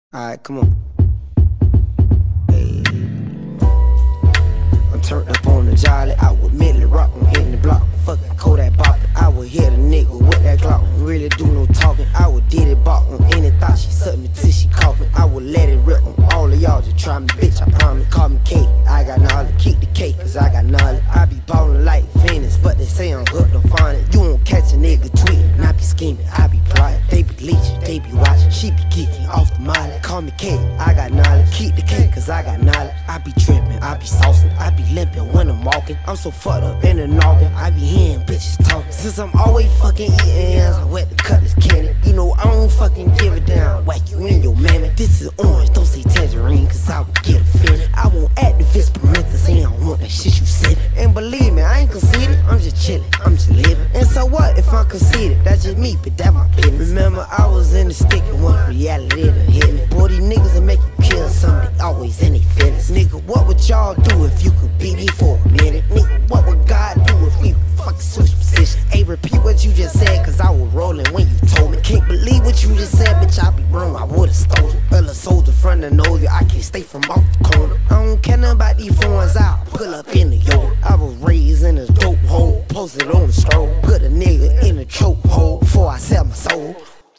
Alright, come on. Hey. I'm turned up on the jolly. I would mentally rock, I'm hitting the block. Fucking Kodak bop. I would hit a nigga with that Glock. Really do no talking. I would did it bop on any thought. She sucked me till she coughing. I would let it rip on all of y'all. Just try me, bitch. I promise. Call me cake. I got knowledge. Keep the cake, cause I got knowledge. I be ballin' like Phoenix, but they say I'm hooked on finding. You won't catch a nigga tweeting. And I be scheming. I be plotting. They be leeching. They be watching. She be geeking off the molly. Call me cake. I got knowledge. Keep the cake, cause I got knowledge. I be tripping. I be saucing. I be limping when I'm walking. I'm so fucked up in the noggin. I be hearing bitches talking. Since I'm always fucking eating hands, I wet the cutlass candy. You know I don't fucking give a damn. Whack you in your mammy. This is orange, don't say tangerine, cause I would get offended. I want activist Prometheus, and I want that shit you said. And believe me, I ain't conceited. I'm just chillin', I'm just living. And so what if I'm conceited? That's just me, but that my business. Remember I was in the stick and want reality to hit me. Boy, these niggas will make you kill something, they always in their feelings. Nigga, what would y'all do if you could beat me for a minute? Nigga, what would God do if we fucking switch positions? Hey, repeat what you just said, cause I was rolling when you told me. Can't believe what you just said, bitch, I be wrong, I would've stolen. Well, a soldier from the nose, I can't stay from off the corner. I don't care nothing about these foreigns, I'll pull up in the yard. I was raised in a dope hole, posted on the stroll. Put a nigga in a choke hole before I sell my soul.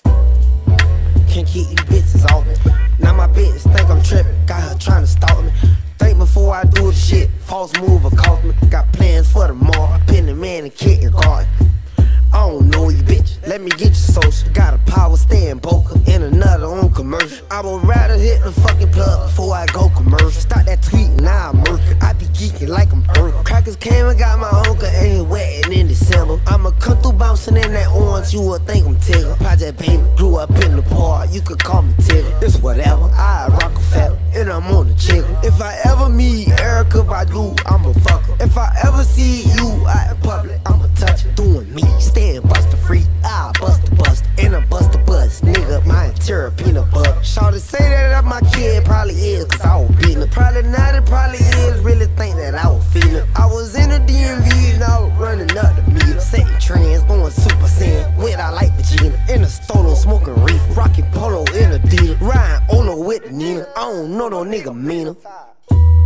Can't keep these bitches off me. Now my bitch think I'm trippin', got her trying to stalk me. Think before I do the shit, false move or cost me. Got plans for tomorrow, I pin the man and kick your guard. I don't know you, bitch, let me get your social. Got a power stay in Boca, in another on commercial. I would rather hit the fucking plug before I go commercial. Stop that tweeting, now I'm murky. I be geeking like I'm Urkel. Crackers came and got my uncle and he wetting in December. I'ma come through bouncing in that orange, you would think I'm Tigger. Project Baby grew up in the park, you could call me Tigger. It's whatever, I Rockefeller, and I'm on the jigger. If I ever meet Erykah Badu, I'ma fuck her. If I ever see you out in public, I'ma touch her. Doing me, staying buster free, I'll bust the bust. And I bust the bust, nigga, my interior peanut butter. Shawty say that my kid probably is, cause I was beating her. Probably not, it probably is, really think that I was feeling. I was in the DMV and I was running up the meter. Setting trends, going Super Saiyan, with I like Vegeta. In a stolo, smoking reefer, rocking polo in a dealer. Riding Olo with the Nina, I don't know no nigga meaner.